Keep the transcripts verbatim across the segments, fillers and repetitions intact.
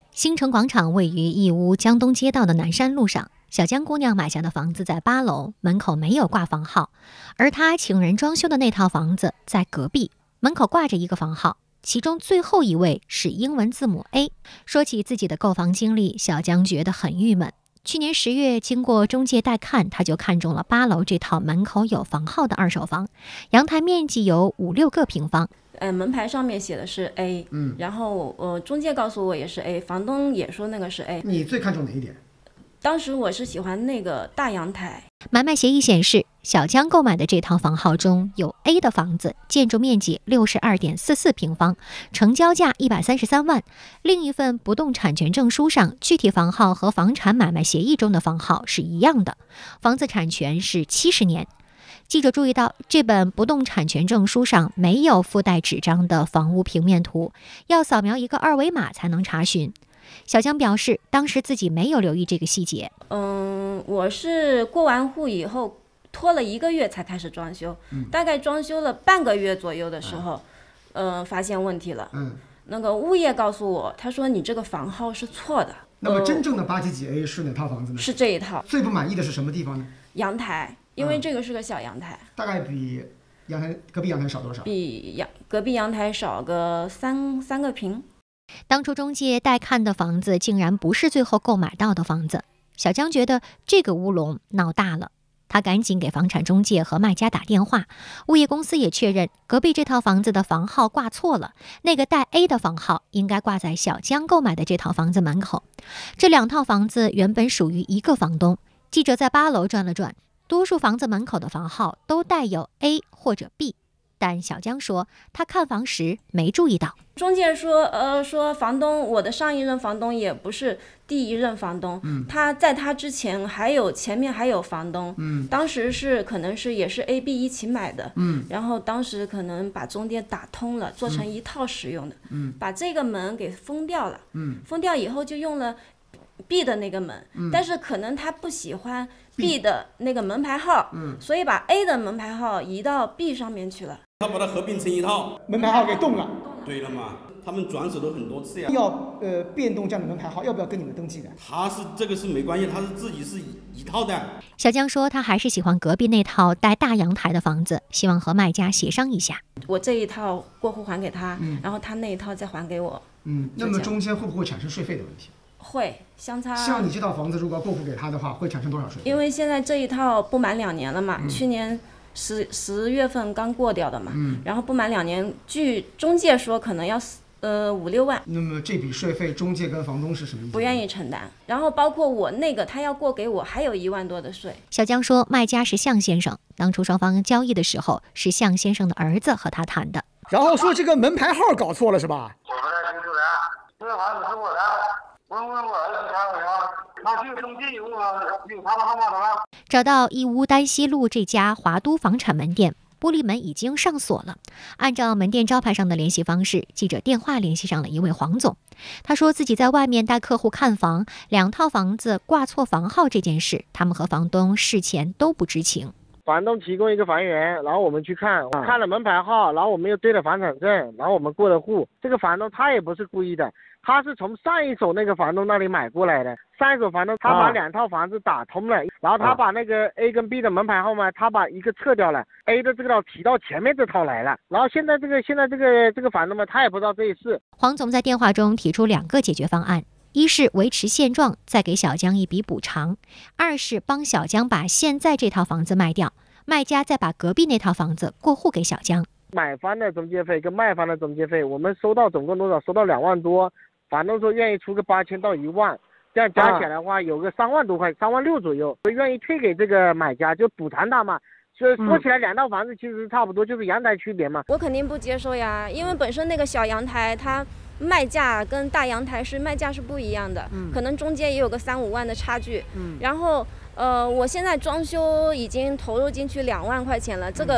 新城广场位于义乌江东街道的南山路上，小江姑娘买下的房子在八楼，门口没有挂房号，而她请人装修的那套房子在隔壁，门口挂着一个房号，其中最后一位是英文字母 A。 说起自己的购房经历，小江觉得很郁闷。去年十月，经过中介带看，他就看中了八楼这套门口有房号的二手房，阳台面积有五六个平方。 呃，门牌上面写的是 A， 嗯，然后呃，中介告诉我也是 A， 房东也说那个是 A。 你最看重哪一点？ 当时我是喜欢那个大阳台。 买卖协议显示，小江购买的这套房号中有 A 的房子，建筑面积 六十二点四四平方，成交价一百三十三万。另一份不动产权证书上，具体房号和房产买卖协议中的房号是一样的，房子产权是七十年。记者注意到，这本不动产权证书上没有附带纸张的房屋平面图，要扫描一个二维码才能查询。小江表示，当时自己没有留意这个细节。 嗯，我是过完户以后拖了一个月才开始装修，嗯、大概装修了半个月左右的时候，嗯、呃，发现问题了。嗯，那个物业告诉我，他说你这个房号是错的。 那么真正的八几几 A 是哪套房子呢？ 是这一套。 最不满意的是什么地方呢？ 阳台，因为这个是个小阳台， 嗯、大概比阳台隔壁阳台少多少？ 比阳隔壁阳台少个三三个平。 当初中介带看的房子竟然不是最后购买到的房子，小江觉得这个乌龙闹大了，他赶紧给房产中介和卖家打电话，物业公司也确认隔壁这套房子的房号挂错了，那个带 A 的房号应该挂在小江购买的这套房子门口。这两套房子原本属于一个房东。记者在八楼转了转，多数房子门口的房号都带有 A 或者 B，但小江说他看房时没注意到。 中介说呃说房东，我的上一任房东也不是第一任房东，嗯，他在他之前还有前面还有房东，嗯，当时是可能是也是 A B 一起买的，嗯，然后当时可能把中间打通了，做成一套使用的，嗯，把这个门给封掉了，嗯，封掉以后就用了 B 的那个门，嗯，但是可能他不喜欢 B 的那个门牌号，嗯，所以把 A 的门牌号移到 B 上面去了。 他把它合并成一套， 门牌号给动了。 对了嘛，他们转手都很多次呀。 要呃变动这样的门牌号，要不要跟你们登记的？ 他是这个是没关系，他是自己是一一套的。 小江说，他还是喜欢隔壁那套带大阳台的房子，希望和卖家协商一下。 我这一套过户还给他，嗯，然后他那一套再还给我。 嗯，那么中间会不会产生税费的问题？ 会，相差。 像你这套房子如果要过户给他的话，会产生多少税费？ 因为现在这一套不满两年了嘛，嗯、去年十十月份刚过掉的嘛，嗯，然后不满两年，据中介说可能要呃五六万。 那么这笔税费，中介跟房东是什么意思？ 不愿意承担。然后包括我那个他要过给我还有一万多的税。 小江说，卖家是向先生，当初双方交易的时候是向先生的儿子和他谈的。 然后说这个门牌号搞错了是吧？ 我不太清楚的，这个房子是我的。问问我儿子他我他去中介有有他的号码的吗？ 找到义乌丹西路这家华都房产门店，玻璃门已经上锁了。按照门店招牌上的联系方式，记者电话联系上了一位黄总。他说自己在外面带客户看房，两套房子挂错房号这件事，他们和房东事前都不知情。 房东提供一个房源，然后我们去看，看了门牌号，然后我们又对了房产证，然后我们过了户。这个房东他也不是故意的，他是从上一手那个房东那里买过来的。上一手房东他把两套房子打通了，然后他把那个 A 跟 B 的门牌号码，他把一个撤掉了 ，A 的这个套提到前面这套来了。然后现在这个现在这个这个房东嘛，他也不知道这一事。 黄总在电话中提出两个解决方案。一是维持现状，再给小江一笔补偿；二是帮小江把现在这套房子卖掉，卖家再把隔壁那套房子过户给小江。 买方的中介费跟卖方的中介费，我们收到总共多少？收到两万多，房东说愿意出个八千到一万，这样加起来的话有个三万多块，三万六左右，愿意退给这个买家，就补偿他嘛。所以说起来，两套房子其实差不多，就是阳台区别嘛。 我肯定不接受呀，因为本身那个小阳台它卖价跟大阳台是卖价是不一样的，嗯，可能中间也有个三五万的差距，嗯，然后呃，我现在装修已经投入进去两万块钱了，这个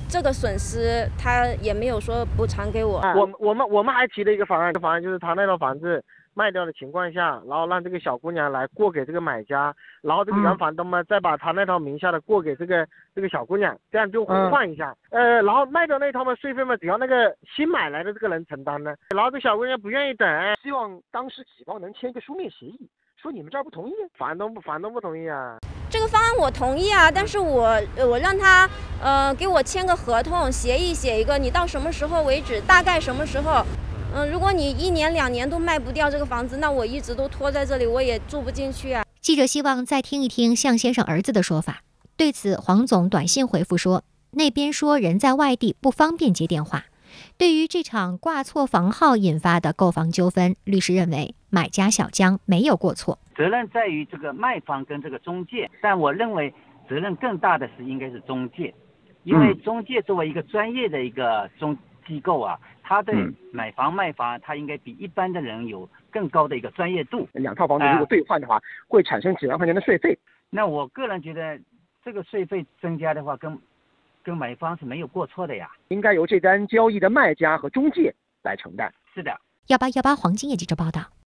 这个损失他也没有说补偿给我。 我我们我们还提了一个方案，这个方案就是他那套房子卖掉的情况下，然后让这个小姑娘来过给这个买家，然后这个原房东嘛再把他那套名下的过给这个这个小姑娘，这样就互换一下。呃，然后卖掉那套嘛税费嘛只要那个新买来的这个人承担呢。然后这小姑娘不愿意等， 希望当时企方能签一个书面协议，说你们这儿不同意， 房东不房东不同意啊。 这个方案我同意啊，但是我我让他呃给我签个合同协议，写一个你到什么时候为止，大概什么时候，嗯、呃，如果你一年两年都卖不掉这个房子，那我一直都拖在这里，我也住不进去啊。 记者希望再听一听向先生儿子的说法。对此，黄总短信回复说，那边说人在外地不方便接电话。对于这场挂错房号引发的购房纠纷，律师认为买家小江没有过错， 责任在于这个卖方跟这个中介，但我认为责任更大的是应该是中介，因为中介作为一个专业的一个中机构啊，他对买房卖房，他应该比一般的人有更高的一个专业度。 两套房子如果兑换的话，呃、会产生几万块钱的税费。 那我个人觉得，这个税费增加的话，跟跟买方是没有过错的呀， 应该由这单交易的卖家和中介来承担。 是的。 幺八幺八黄金业记者报道。